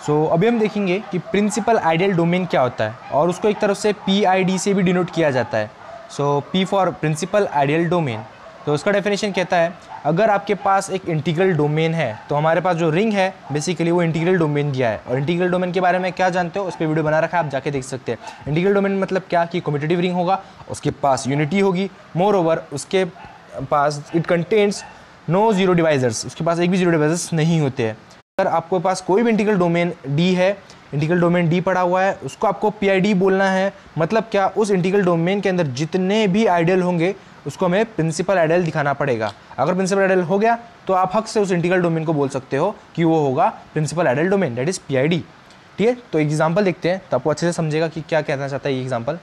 अभी हम देखेंगे कि प्रिंसिपल आइडियल डोमेन क्या होता है और उसको एक तरफ से P.I.D से भी डिनोट किया जाता है। P for principal ideal domain. तो उसका डेफिनेशन कहता है अगर आपके पास एक इंटीग्रल डोमेन है तो हमारे पास जो रिंग है बेसिकली वो इंटीग्रल डोमेन दिया है। और इंटीग्रल डोमेन के बारे में क्या जानते हो उस पर वीडियो बना रखा है, आप जाके देख सकते हैं। इंटीग्रल डोमेन मतलब क्या कि कम्यूटेटिव रिंग होगा, उसके पास यूनिटी होगी, मोर ओवर उसके पास it contains no zero divisors, उसके पास एक भी जीरो डिवाइजर्स नहीं होते हैं। अगर आपके पास कोई भी इंटीग्रल डोमेन डी है, इंटीग्रल डोमेन डी पड़ा हुआ है, उसको आपको P.I.D बोलना है। मतलब क्या, उस इंटीग्रल डोमेन के अंदर जितने भी आइडियल होंगे उसको हमें प्रिंसिपल आइडियल दिखाना पड़ेगा। अगर प्रिंसिपल आइडियल हो गया तो आप हक से उस इंटीग्रल डोमेन को बोल सकते हो कि वो होगा principal ideal domain, that is P.I.D। ठीक है, तो एग्जाम्पल देखते हैं तो आपको अच्छे से समझेगा कि क्या कहना चाहता है ये example.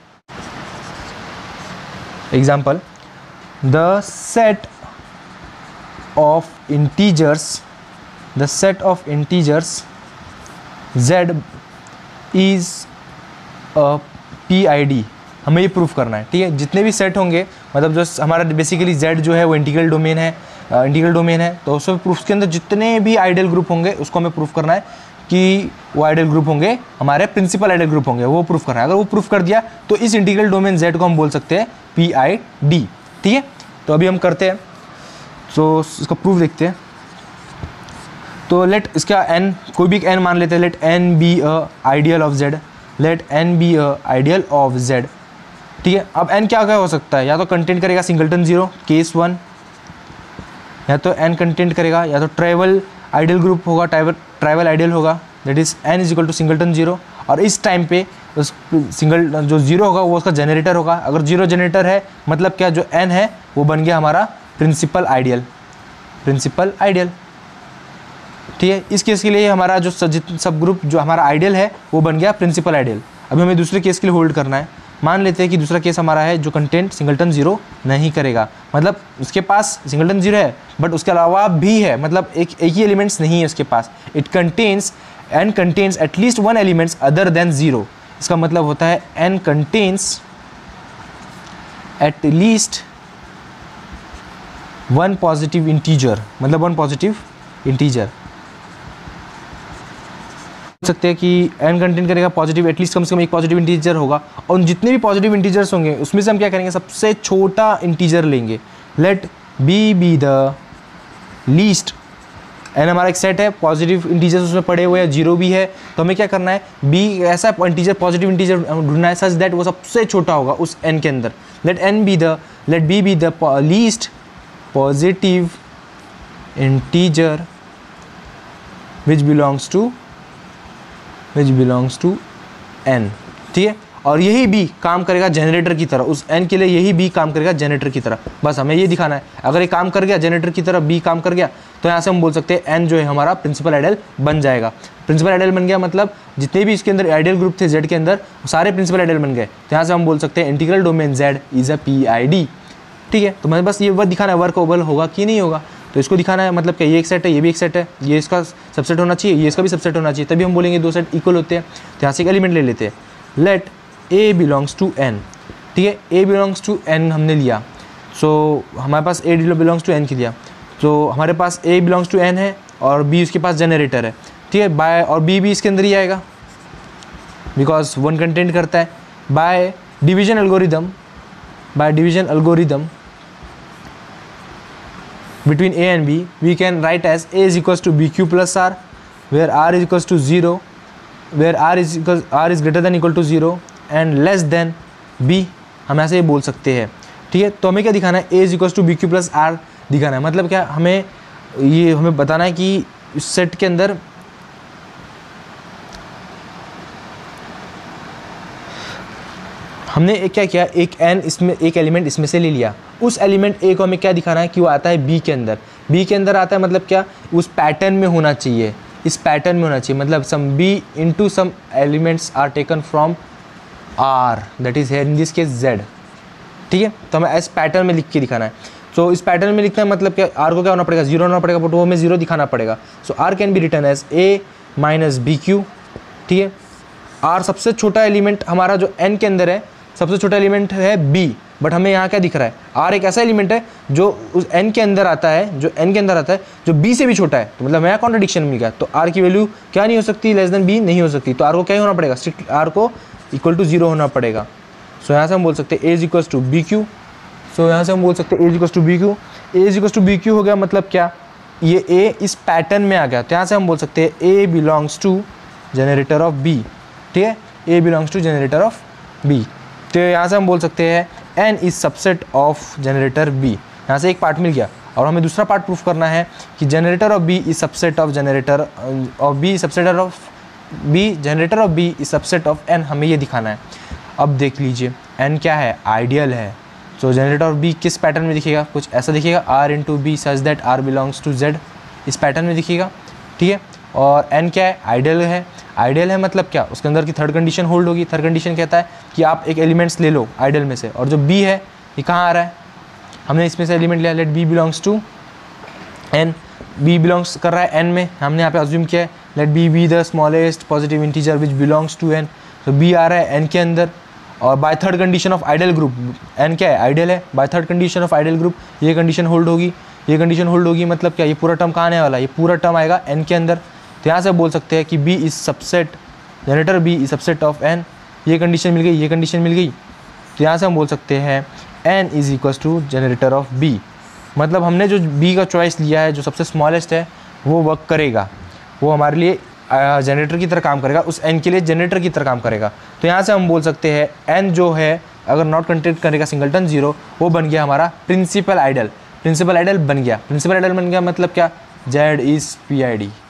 The set of integers z is a P.I.D। हमें ये प्रूफ करना है। ठीक है, जितने भी सेट होंगे, मतलब जो हमारा बेसिकली z जो है वो इंटीग्रल डोमेन है, तो उसमें प्रूफ के अंदर जितने भी आइडियल ग्रुप होंगे उसको हमें प्रूफ करना है कि वो आइडियल ग्रुप होंगे हमारे प्रिंसिपल आइडियल ग्रुप होंगे, वो प्रूफ करना है। अगर वो प्रूफ कर दिया तो इस इंटीग्रल डोमेन z को हम बोल सकते हैं P.I.D। ठीक है, तो अभी हम करते हैं, तो इसका प्रूफ देखते हैं। तो लेट इसका n कोई भी n मान लेते हैं, let n be a ideal of z, let n be a ideal of z। ठीक है, अब n क्या क्या हो सकता है, या तो कंटेंट करेगा सिंगलटन जीरो केस 1, या तो n कंटेंट करेगा, या तो ट्राइवल आइडियल ग्रुप होगा, ट्राइवल आइडियल होगा, that is n is equal to singleton zero. और इस टाइम पे उस सिंगल जो जीरो होगा वो उसका जनरेटर होगा। अगर जीरो जनरेटर है मतलब क्या, जो n है वो बन गया हमारा प्रिंसिपल आइडियल। ठीक है, इस केस के लिए हमारा जो सब ग्रुप जो हमारा आइडियल है वो बन गया प्रिंसिपल आइडियल। अभी हमें दूसरे केस के लिए होल्ड करना है। मान लेते हैं कि दूसरा केस हमारा है जो कंटेंट सिंगलटन जीरो नहीं करेगा, मतलब उसके पास सिंगलटन जीरो है बट उसके अलावा भी है, मतलब एक ही एलिमेंट्स नहीं है उसके पास। It contains n contains at least one elements other than zero. इसका मतलब होता है n contains at least one positive integer, मतलब वन पॉजिटिव इंटीजर सकते हैं कि n कंटेंट करेगा पॉजिटिव, एटलीस्ट कम से कम एक पॉजिटिव इंटीजर होगा। और उन जितने भी पॉजिटिव इंटीजर्स होंगे उसमें से हम क्या करेंगे, सबसे छोटा इंटीजर लेंगे। Let b be the least, n हमारा एक सेट है, पॉजिटिव इंटीजर्स उसमें पड़े हुए हैं, जीरो भी है, तो हमें क्या करना है, b ऐसा इंटीजर पॉजिटिव इंटीजर ढूंढना है सच दैट वो सबसे छोटा होगा उस n के अंदर। Let b be the least positive integer which belongs to n। ठीक है, और यही b काम करेगा जनरेटर की तरह, उस n के लिए यही b काम करेगा जनरेटर की तरह। बस हमें ये दिखाना है, अगर ये काम कर गया जनरेटर की तरह, b काम कर गया, तो यहाँ से हम बोल सकते हैं n जो है हमारा प्रिंसिपल आइडियल बन जाएगा। प्रिंसिपल आइडियल बन गया मतलब जितने भी इसके अंदर आइडियल ग्रुप थे z के अंदर सारे प्रिंसिपल आइडियल बन गए। तो यहाँ से हम बोल सकते हैं integral domain z is a P.I.D। ठीक है, तो मैं बस ये वर्क दिखाना है, वर्कएबल होगा कि नहीं होगा, तो इसको दिखाना है। मतलब क्या, ये एक सेट है, ये भी एक सेट है, ये इसका सबसेट होना चाहिए, ये इसका भी सबसेट होना चाहिए, तभी हम बोलेंगे दो सेट इक्वल होते हैं। तो यहाँ से एक एलिमेंट ले लेते हैं, let a belongs to n। ठीक है, a बिलोंग्स टू n हमने लिया, सो हमारे पास a बिलोंग्स टू n की दिया, तो हमारे पास a बिलोंग्स टू n है और b उसके पास जनरेटर है। ठीक है, बाय, और b भी इसके अंदर ही आएगा बिकॉज वन कंटेंट करता है। By division algorithm between a and b we can write as a is equals to bq plus r, where r is equals to 0, where r is greater than equal to 0 and less than b, हम ऐसे ही बोल सकते हैं। ठीक है, तो हमें क्या दिखाना है, a is equals to bq plus r दिखाना है। मतलब क्या, हमें बताना है कि इस सेट के अंदर हमने क्या किया, एक n इसमें एक एलिमेंट इसमें से ले लिया, उस एलिमेंट a को हमें क्या दिखाना है कि वो आता है b के अंदर। b के अंदर आता है मतलब क्या, उस पैटर्न में होना चाहिए, इस पैटर्न में होना चाहिए, मतलब some b into some elements are taken from r, that is in this case z। ठीक है, तो हमें इस पैटर्न में लिख के दिखाना है। तो इस पैटर्न में लिखना है मतलब क्या, r को क्या होना पड़ेगा, जीरो होना पड़ेगा, बट वो हमें जीरो दिखाना पड़ेगा। So r can be written as a minus bq। ठीक है, r सबसे छोटा एलिमेंट हमारा जो n के अंदर है, सबसे छोटा एलिमेंट है b, बट हमें यहाँ क्या दिख रहा है, r एक ऐसा एलिमेंट है जो उस n के अंदर आता है, जो b से भी छोटा है। तो मतलब यहाँ कॉन्ट्रडिक्शन मिल गया। तो r की वैल्यू क्या नहीं हो सकती, लेस देन b नहीं हो सकती। तो r को क्या होना पड़ेगा, स्ट्रिक्ट r को इक्वल टू 0 होना पड़ेगा। सो यहाँ से हम बोल सकते हैं a is equal to b q. So यहाँ से हम बोल सकते हैं a is equal to b q. a is equal to b q हो गया, मतलब क्या, ये a इस पैटर्न में आ गया। तो यहाँ से हम बोल सकते हैं a belongs to generator of b, ठीक है, a belongs to generator of b। तो यहाँ से हम बोल सकते हैं n is subset of generator b। यहाँ से एक पार्ट मिल गया और हमें दूसरा पार्ट प्रूफ करना है कि generator of b is subset of generator of b, subset of b, generator of b is subset of n। हमें ये दिखाना है। अब देख लीजिए n क्या है, आइडियल है। सो जनरेटर ऑफ b किस पैटर्न में दिखेगा, कुछ ऐसा दिखेगा, r into b such that r belongs to z, इस पैटर्न में दिखेगा, ठीक है। और n क्या है, आइडियल है। आइडियल है मतलब क्या, उसके अंदर की थर्ड कंडीशन होल्ड होगी। थर्ड कंडीशन कहता है कि आप एक एलिमेंट्स ले लो आइडियल में से, और जो b है ये कहाँ आ रहा है, हमने इसमें से एलिमेंट लिया, let b belongs to n, b belongs कर रहा है n में, हमने यहाँ पे अज्यूम किया है let b be the smallest positive integer which belongs to n। तो b आ रहा है n के अंदर, और by third condition of ideal group, n क्या है, आइडियल है, by third condition of ideal group ये कंडीशन होल्ड होगी, ये कंडीशन होल्ड होगी। मतलब क्या, ये पूरा टर्म कहाँ आने वाला है, ये पूरा टर्म आएगा n के अंदर। तो यहाँ से बोल सकते हैं कि b is subset, generator b is subset of n। ये कंडीशन मिल गई, ये कंडीशन मिल गई। तो यहाँ से हम बोल सकते हैं n is equal to generator of b। मतलब हमने जो b का चॉइस लिया है, जो सबसे स्मॉलेस्ट है, वो वर्क करेगा, वो हमारे लिए जनरेटर की तरह काम करेगा, उस n के लिए जनरेटर की तरह काम करेगा। तो यहाँ से हम बोल सकते हैं n जो है अगर नॉट कंटेन करेगा सिंगलटन 0, वो बन गया हमारा प्रिंसिपल आइडल। प्रिंसिपल आइडल बन गया, प्रिंसिपल आइडल बन गया मतलब क्या, z इज P.I.D।